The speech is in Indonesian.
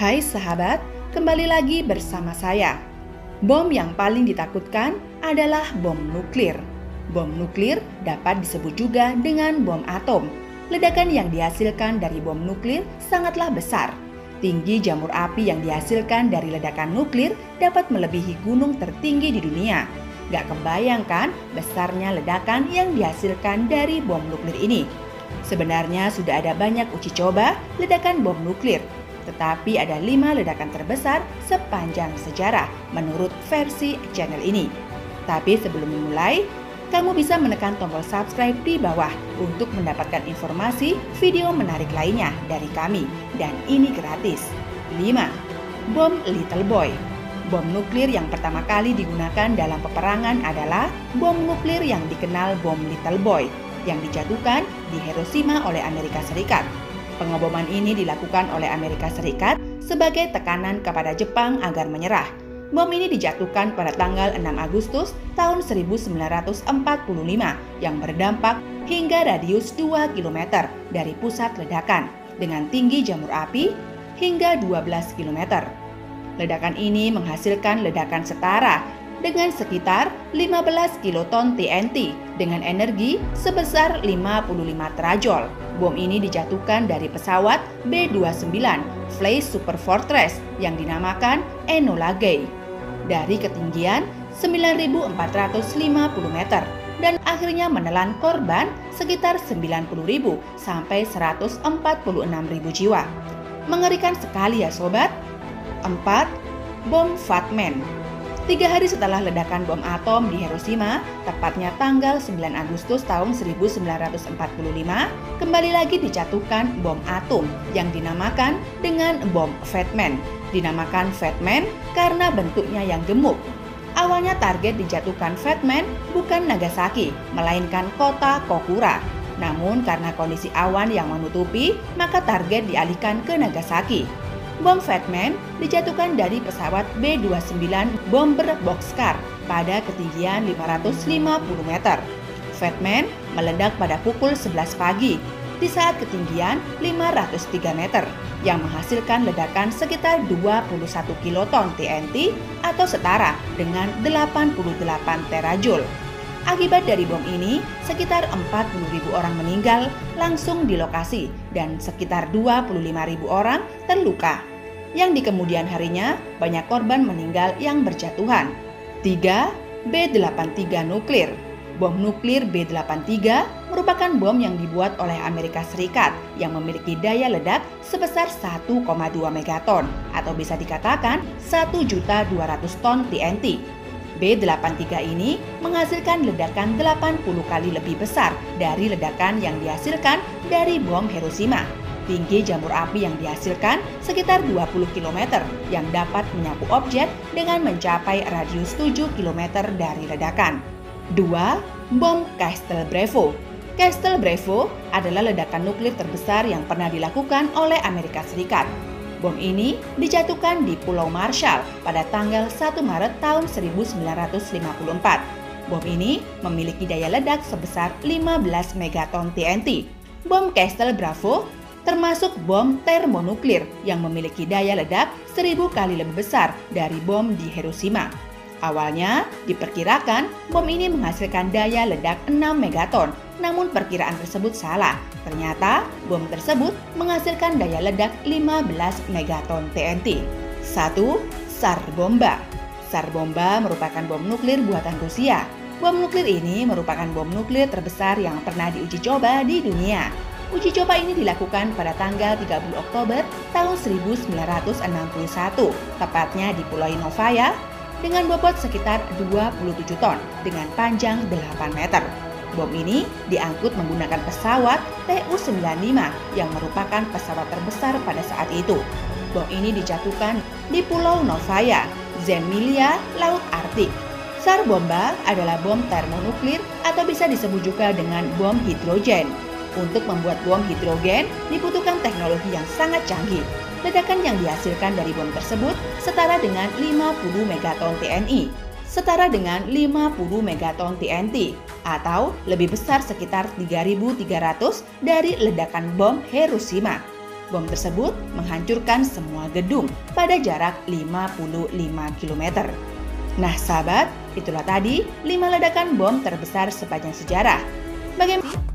Hai sahabat, kembali lagi bersama saya. Bom yang paling ditakutkan adalah bom nuklir. Bom nuklir dapat disebut juga dengan bom atom. Ledakan yang dihasilkan dari bom nuklir sangatlah besar. Tinggi jamur api yang dihasilkan dari ledakan nuklir dapat melebihi gunung tertinggi di dunia. Gak kebayang kan besarnya ledakan yang dihasilkan dari bom nuklir ini. Sebenarnya sudah ada banyak uji coba ledakan bom nuklir. Tetapi ada 5 ledakan terbesar sepanjang sejarah menurut versi channel ini. Tapi sebelum memulai, kamu bisa menekan tombol subscribe di bawah untuk mendapatkan informasi video menarik lainnya dari kami. Dan ini gratis. 5. Bom Little Boy. Bom nuklir yang pertama kali digunakan dalam peperangan adalah bom nuklir yang dikenal bom Little Boy yang dijatuhkan di Hiroshima oleh Amerika Serikat. Pengeboman ini dilakukan oleh Amerika Serikat sebagai tekanan kepada Jepang agar menyerah. Bom ini dijatuhkan pada tanggal 6 Agustus tahun 1945 yang berdampak hingga radius 2 km dari pusat ledakan dengan tinggi jamur api hingga 12 km. Ledakan ini menghasilkan ledakan setara dengan sekitar 15 kiloton TNT dengan energi sebesar 55 terajol. Bom ini dijatuhkan dari pesawat B-29 Fly Super Fortress yang dinamakan Enola Gay dari ketinggian 9.450 meter dan akhirnya menelan korban sekitar 90.000 sampai 146.000 jiwa. Mengerikan sekali ya sobat. 4. Bom Fat Man. 3 hari setelah ledakan bom atom di Hiroshima, tepatnya tanggal 9 Agustus tahun 1945, kembali lagi dijatuhkan bom atom yang dinamakan dengan bom Fat Man. Dinamakan Fat Man karena bentuknya yang gemuk. Awalnya target dijatuhkan Fat Man bukan Nagasaki, melainkan kota Kokura. Namun karena kondisi awan yang menutupi, maka target dialihkan ke Nagasaki. Bom Fat Man dijatuhkan dari pesawat B-29 Bomber Boxcar pada ketinggian 550 meter. Fat Man meledak pada pukul 11 pagi di saat ketinggian 503 meter yang menghasilkan ledakan sekitar 21 kiloton TNT atau setara dengan 88 terajul. Akibat dari bom ini, sekitar 40.000 orang meninggal langsung di lokasi dan sekitar 25.000 orang terluka. Yang di kemudian harinya, banyak korban meninggal yang berjatuhan. 3. B-83 nuklir. Bom nuklir B-83 merupakan bom yang dibuat oleh Amerika Serikat yang memiliki daya ledak sebesar 1,2 megaton atau bisa dikatakan 1.200.000 ton TNT. B-83 ini menghasilkan ledakan 80 kali lebih besar dari ledakan yang dihasilkan dari bom Hiroshima. Tinggi jamur api yang dihasilkan sekitar 20 km yang dapat menyapu objek dengan mencapai radius 7 km dari ledakan. 2. Bom Castle Bravo. Castle Bravo adalah ledakan nuklir terbesar yang pernah dilakukan oleh Amerika Serikat. Bom ini dijatuhkan di Pulau Marshall pada tanggal 1 Maret tahun 1954. Bom ini memiliki daya ledak sebesar 15 megaton TNT. Bom Castle Bravo termasuk bom termonuklir yang memiliki daya ledak 1000 kali lebih besar dari bom di Hiroshima. Awalnya diperkirakan bom ini menghasilkan daya ledak 6 megaton, namun perkiraan tersebut salah. Ternyata bom tersebut menghasilkan daya ledak 15 megaton TNT. 1. Tsar Bomba. Tsar Bomba merupakan bom nuklir buatan Rusia. Bom nuklir ini merupakan bom nuklir terbesar yang pernah diuji coba di dunia. Uji coba ini dilakukan pada tanggal 30 Oktober tahun 1961, tepatnya di Pulau Novaya, dengan bobot sekitar 27 ton dengan panjang 8 meter. Bom ini diangkut menggunakan pesawat Tu-95 yang merupakan pesawat terbesar pada saat itu. Bom ini dijatuhkan di Pulau Novaya, Zemlya, Laut Arktik. Tsar Bomba adalah bom termonuklir atau bisa disebut juga dengan bom hidrogen. Untuk membuat bom hidrogen dibutuhkan teknologi yang sangat canggih. Ledakan yang dihasilkan dari bom tersebut setara dengan 50 megaton TNI, setara dengan 50 megaton TNT, atau lebih besar sekitar 3.300 dari ledakan bom Hiroshima. Bom tersebut menghancurkan semua gedung pada jarak 55 km. Nah sahabat, itulah tadi 5 ledakan bom terbesar sepanjang sejarah. Bagaimana?